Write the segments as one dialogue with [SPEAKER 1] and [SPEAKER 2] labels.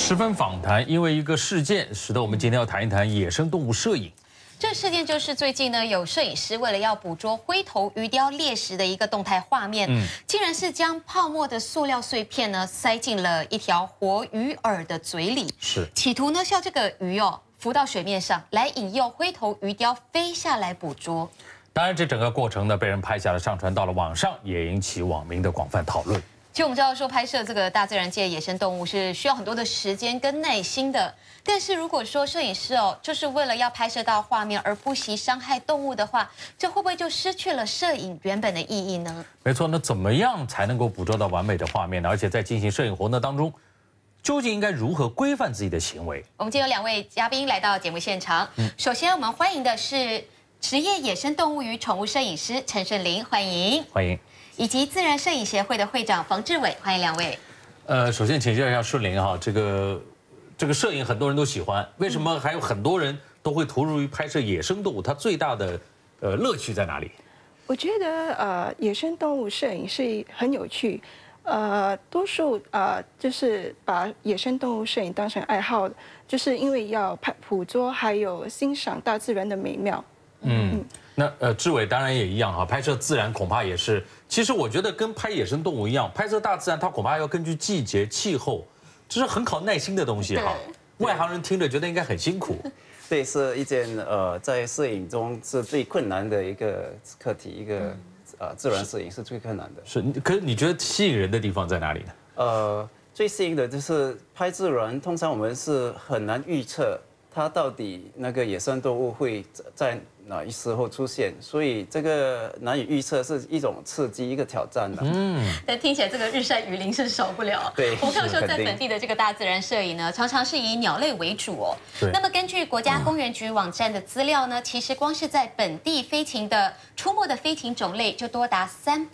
[SPEAKER 1] 10分访谈，因为一个事件，使得我们今天要谈一谈野生动物摄影。
[SPEAKER 2] 这个事件就是最近呢，有摄影师为了要捕捉灰头鱼雕猎食的一个动态画面，竟然是将泡沫的塑料碎片呢塞进了一条活鱼饵的嘴里，企图呢叫这个鱼浮到水面上来引诱灰头鱼雕飞下来捕捉。
[SPEAKER 1] 当然，这整个过程呢被人拍下了，上传到了网上，也引起网民的广泛讨论。
[SPEAKER 2] 其实我们知道说，拍摄这个大自然界野生动物是需要很多的时间跟耐心的。但是如果说摄影师就是为了要拍摄到画面而不惜伤害动物的话，这会不会就失去了摄影原本的意义呢？
[SPEAKER 1] 没错，那怎么样才能够捕捉到完美的画面呢？而且在进行摄影活动当中，究竟应该如何规范自己的行为？
[SPEAKER 2] 我们今天有2位嘉宾来到节目现场。首先我们欢迎的是职业野生动物与宠物摄影师陈顺林，欢迎，
[SPEAKER 1] 欢迎。
[SPEAKER 2] 以及自然摄影协会的会长冯志伟，欢迎2位。
[SPEAKER 1] 首先请教一下顺林哈，这个摄影很多人都喜欢，为什么还有很多人都会投入于拍摄野生动物？它最大的乐趣在哪里？
[SPEAKER 3] 我觉得野生动物摄影是很有趣，多数就是把野生动物摄影当成爱好，就是因为要捕捉还有欣赏大自然的美妙。
[SPEAKER 1] 那志伟当然也一样哈，拍摄自然恐怕也是。其实我觉得跟拍野生动物一样，拍摄大自然它恐怕要根据季节、气候，这是很考耐心的东西哈。外行人听着觉得应该很辛苦。
[SPEAKER 4] 这是一件在摄影中是最困难的一个课题，一个自然摄影是最困难的。
[SPEAKER 1] 是，可是你觉得吸引人的地方在哪里呢？
[SPEAKER 4] 最吸引的就是拍自然，通常我们是很难预测它到底那个野生动物会在哪一时候出现，所以这个难以预测是一种刺激，一个挑战的。
[SPEAKER 2] 但听起来这个日晒雨淋是少不了。
[SPEAKER 4] 对，
[SPEAKER 2] 我看说在本地的这个大自然摄影呢，常常是以鸟类为主那么根据国家公园局网站的资料呢，其实光是在本地飞禽的出没的飞禽种类就多达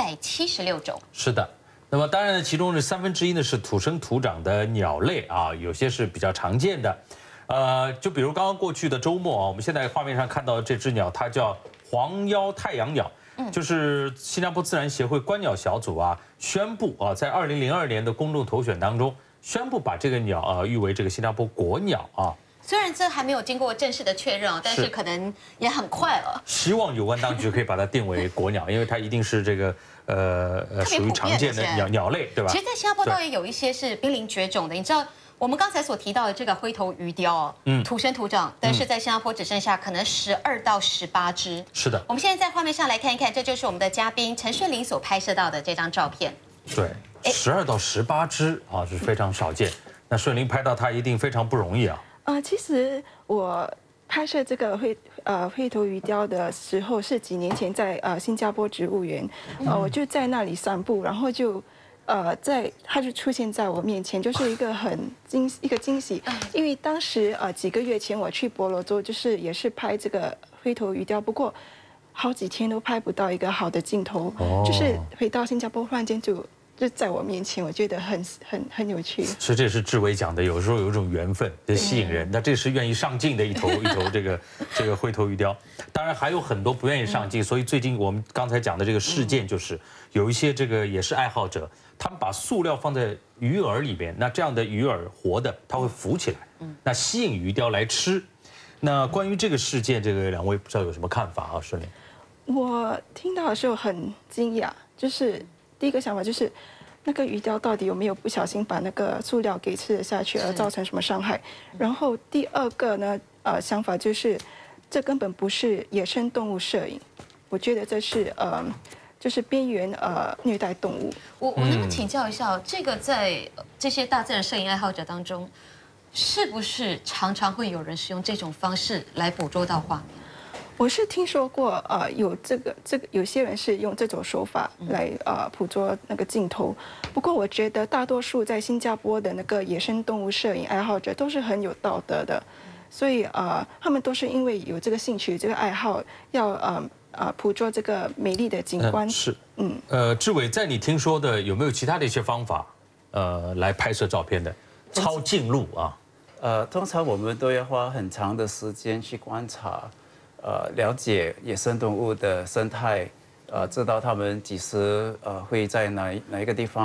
[SPEAKER 2] 376种。
[SPEAKER 1] 是的。那么当然呢，其中的1/3呢是土生土长的鸟类啊，有些是比较常见的。就比如刚刚过去的周末我们现在画面上看到的这只鸟，它叫黄腰太阳鸟，就是新加坡自然协会观鸟小组宣布在2002年的公众投选当中宣布把这个鸟誉为这个新加坡国鸟
[SPEAKER 2] 虽然这还没有经过正式的确认但是可能也很快了。
[SPEAKER 1] 希望有关当局可以把它定为国鸟，因为它一定是这个属于常见的鸟类，对吧？
[SPEAKER 2] 其实，在新加坡倒也有一些是濒临绝种的，你知道。我们刚才所提到的这个灰头鱼雕土生土长，但是在新加坡只剩下可能12到18只。
[SPEAKER 1] 是的，
[SPEAKER 2] 我们现在在画面上来看一看，这就是我们的嘉宾陈顺林所拍摄到的这张照片。
[SPEAKER 1] 对，12到18只是非常少见。那顺林拍到它一定非常不容易
[SPEAKER 3] 其实我拍摄这个灰头鱼雕的时候是几年前在新加坡植物园，我就在那里散步，然后就。它就出现在我面前，就是一个一个惊喜，因为当时几个月前我去婆罗洲，也是拍这个灰头鱼雕，不过好几天都拍不到一个好的镜头，就是回到新加坡，忽然间就在我面前，我觉得很有趣。
[SPEAKER 1] 所以这也是志伟讲的，有时候有一种缘分的吸引人，那这是愿意上镜的一头这个灰头鱼雕。当然还有很多不愿意上镜，所以最近我们刚才讲的这个事件就是有一些这个也是爱好者。他们把塑料放在鱼饵里边，那这样的鱼饵活的，它会浮起来，那吸引鱼雕来吃。那关于这个事件，这个2位不知道有什么看法顺林？
[SPEAKER 3] 我听到的时候很惊讶，就是第一个想法就是那个鱼雕到底有没有不小心把那个塑料给吃了下去，而造成什么伤害？然后第二个呢，想法就是这根本不是野生动物摄影，我觉得这是就是边缘虐待动物。
[SPEAKER 2] 我能不能请教一下，这个在这些大自然摄影爱好者当中，是不是常常会有人使用这种方式来捕捉到画面？
[SPEAKER 3] 我是听说过有这个有些人是用这种手法来捕捉那个镜头，不过我觉得大多数在新加坡的那个野生动物摄影爱好者都是很有道德的，所以他们都是因为有这个兴趣、这个爱好要捕捉这个美丽的景观。
[SPEAKER 1] 志伟，在你听说的有没有其他的一些方法，来拍摄照片的？超近录
[SPEAKER 4] 通常我们都要花很长的时间去观察，了解野生动物的生态，知道它们几时会在哪一个地方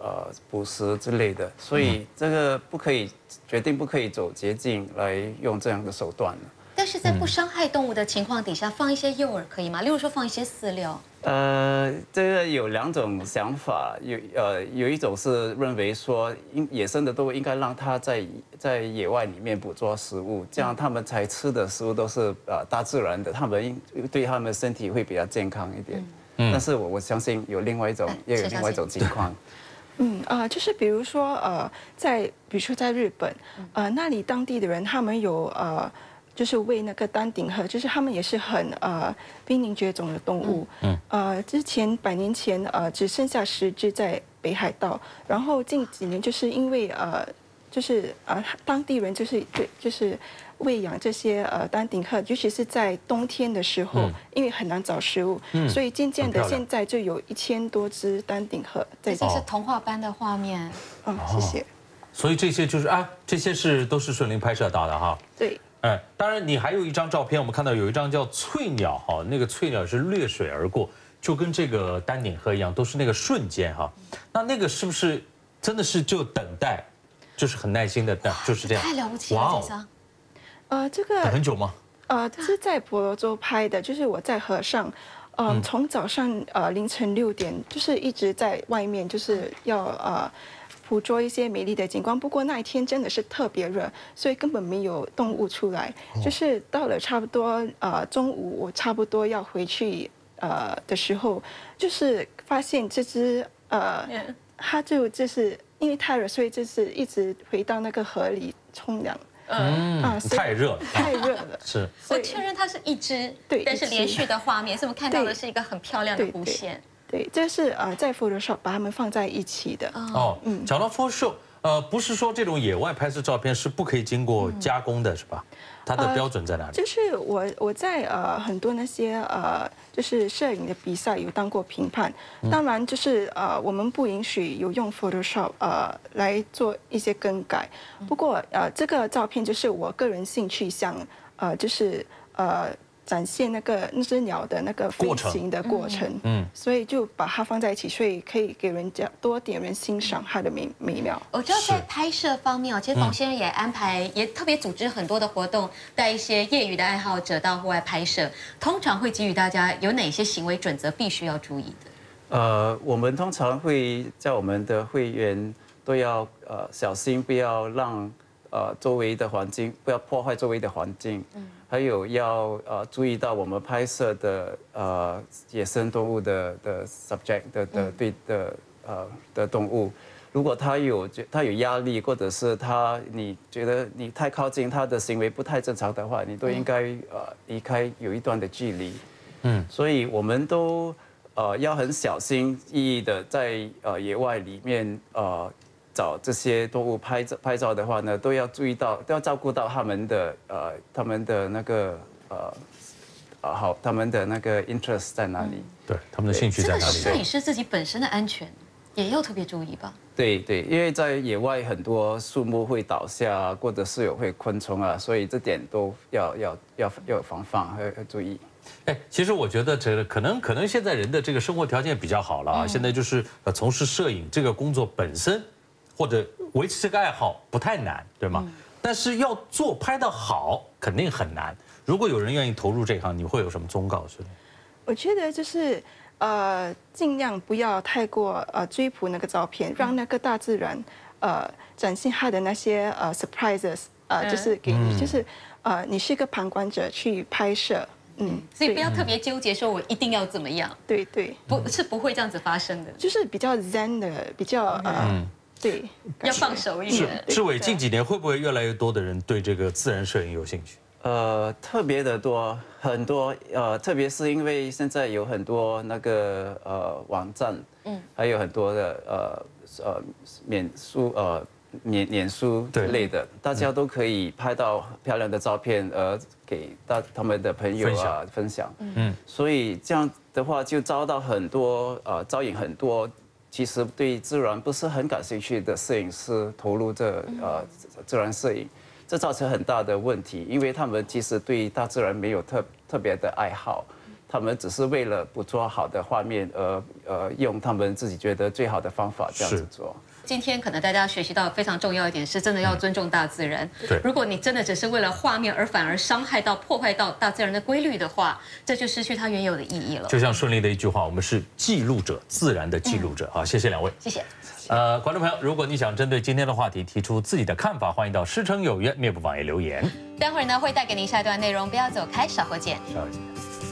[SPEAKER 4] 捕食之类的，所以这个决定不可以走捷径来用这样的手段。
[SPEAKER 2] 但是在不伤害动物的情况底下，放一些诱饵可以吗？例如说放一些饲料。
[SPEAKER 4] 这个有2种想法，有一种是认为说，野生的动物应该让它在野外里面捕捉食物，这样它们才吃的食物都是大自然的，对它们身体会比较健康一点。但是我相信有另外一种情况。
[SPEAKER 3] 就是比如说比如说在日本，那里当地的人他们有就是喂那个丹顶鹤，就是他们也是很濒临绝种的动物。之前100年前只剩下10只在北海道，然后近几年就是因为当地人就是喂养这些丹顶鹤，尤其是在冬天的时候，因为很难找食物，所以渐渐的现在就有1000多只丹顶鹤在。
[SPEAKER 2] 这是童话般的画面。
[SPEAKER 3] 谢谢。
[SPEAKER 1] 所以这些就是这些都是顺林拍摄到的哈。
[SPEAKER 3] 对。
[SPEAKER 1] 当然你还有一张照片，我们看到有一张叫翠鸟哈，那个翠鸟是掠水而过，就跟这个丹顶鹤一样，都是那个瞬间哈。那个是不是真的是就等待，就是很耐心的等，就是这样？
[SPEAKER 2] 太了不起了，这张。
[SPEAKER 3] 这个
[SPEAKER 1] 等很久吗？
[SPEAKER 3] 这是在婆罗洲拍的，就是我在河上，从早上凌晨6点，就是一直在外面，就是要捕捉一些美丽的景观。不过那一天真的是特别热，所以根本没有动物出来。就是到了差不多中午，我差不多要回去的时候，就是发现这只它就是因为太热，所以就是一直回到那个河里冲凉。
[SPEAKER 1] 太热
[SPEAKER 3] 了。
[SPEAKER 1] 是。
[SPEAKER 2] 我确认它是一只，
[SPEAKER 3] 对，
[SPEAKER 2] 但是连续的画面，所以我们看到的是一个很漂亮的弧线。
[SPEAKER 3] 对，这是在 Photoshop 把它们放在一起的。
[SPEAKER 1] 讲到 Photoshop，不是说这种野外拍摄照片是不可以经过加工的，是吧？它的标准在哪里？
[SPEAKER 3] 就是我在很多那些就是摄影的比赛有当过评判，当然就是我们不允许有用 Photoshop 来做一些更改。不过这个照片就是我个人兴趣想就是展现那只鸟的那个飞行的过程，所以就把它放在一起，所以可以给人家多点人欣赏它的美妙。
[SPEAKER 2] 我知道在拍摄方面其实冯先生也安排，也特别组织很多的活动，带一些业余的爱好者到户外拍摄。通常会给予大家有哪些行为准则必须要注意的？
[SPEAKER 4] 我们通常会叫我们的会员都要小心，不要让周围的环境不要破坏周围的环境。还有要注意到我们拍摄的野生动物的 subject 的动物，如果它有压力，或者是你觉得你太靠近它的行为不太正常的话，你都应该离开有一段的距离。所以我们都要很小心翼翼的在野外里面找这些动物拍照的话呢，都要注意到，都要照顾到他们的那个他们的那个 interest 在哪里？
[SPEAKER 1] 对，他们的兴趣在哪里？
[SPEAKER 2] 这个摄影师自己本身的安全也要特别注意吧？
[SPEAKER 4] 对，因为在野外很多树木会倒下，或者是会昆虫啊，所以这点都要防范，要注意。
[SPEAKER 1] 其实我觉得这个可能现在人的这个生活条件比较好了啊，现在就是从事摄影这个工作本身。或者维持这个爱好不太难，对吗？但是要拍得好，肯定很难。如果有人愿意投入这行，你会有什么忠告？是的，
[SPEAKER 3] 我觉得就是尽量不要太过追捕那个照片，让那个大自然展现它的那些surprises，就是给你，就是你是一个旁观者去拍摄。
[SPEAKER 2] 所以不要特别纠结，说我一定要怎么样。
[SPEAKER 3] 对，
[SPEAKER 2] 不会这样子发生的。
[SPEAKER 3] 就是比较 zen 的，比较对，
[SPEAKER 2] 要放手一点。
[SPEAKER 1] 志伟，近几年会不会越来越多的人对这个自然摄影有兴趣？
[SPEAKER 4] 特别的多，很多特别是因为现在有很多那个网站，还有很多的免书之类的，大家都可以拍到漂亮的照片，给他们的朋友分享。所以这样的话就招引很多。其实对自然不是很感兴趣的摄影师投入自然摄影，这造成很大的问题，因为他们其实对大自然没有特别的爱好， 他们只是为了捕捉好的画面而用他们自己觉得最好的方法这样子做。
[SPEAKER 2] 今天可能大家学习到非常重要一点是，真的要尊重大自然。
[SPEAKER 1] 对，
[SPEAKER 2] 如果你真的只是为了画面而反而伤害到、破坏到大自然的规律的话，这就失去它原有的意义了。
[SPEAKER 1] 就像顺利的一句话，我们是记录者，自然的记录者。好，谢谢两位，
[SPEAKER 2] 谢谢。
[SPEAKER 1] 观众朋友，如果你想针对今天的话题提出自己的看法，欢迎到师承有约灭不网页留言。
[SPEAKER 2] 待会儿呢会带给您下一段内容，不要走开，稍后见。
[SPEAKER 1] 稍后见。